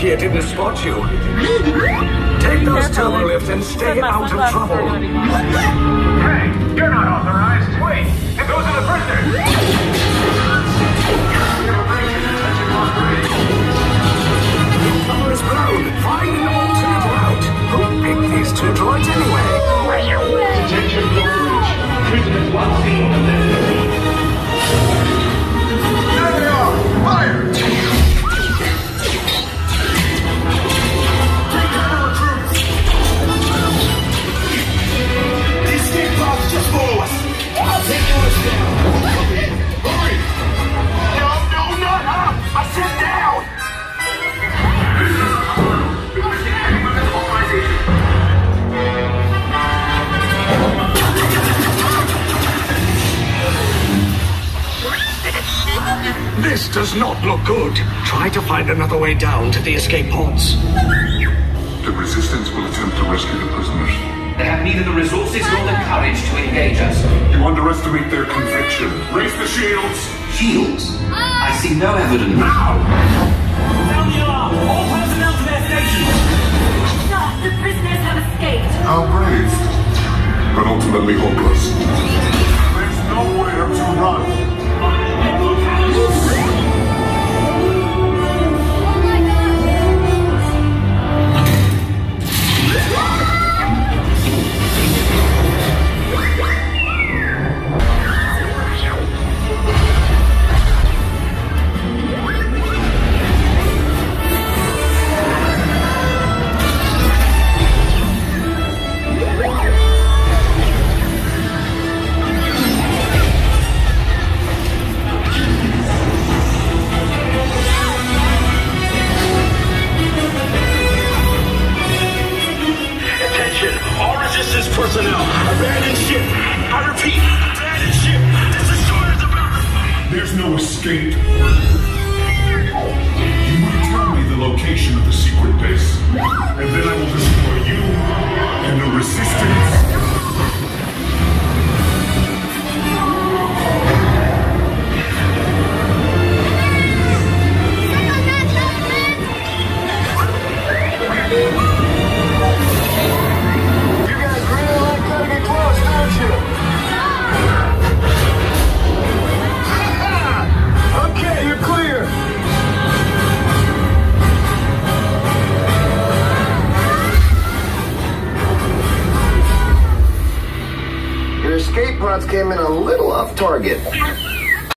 lucky it didn't spot you. Take those turbo lifts and stay out of trouble. Hey, you're not authorized. Wait, those are the prisoners. Cover is blown. Find an alternate route. Who picked these two droids anyway? Detention coverage. Prisoners one seen on their There they are! Fire! Take cover, recruits! The escape pods just follow us! I'll take yours down! Hurry! No, not up! I said down! This does not look good. Try to find another way down to the escape pods. The Resistance will attempt to rescue the prisoners. They have neither the resources nor the courage to engage us. You underestimate their conviction. Raise the shields! Shields? I see no evidence. Now! Sound the alarm! All personnel to their stations! Sir, the prisoners have escaped. How brave, but ultimately hopeless. There's nowhere to run. Personnel, abandon ship. I repeat, abandon ship. This destroyer's about to... There's no escape. You will tell me the location of the secret base, and then I will destroy you and the Resistance. Okay, you're clear. Your escape pods came in a little off target.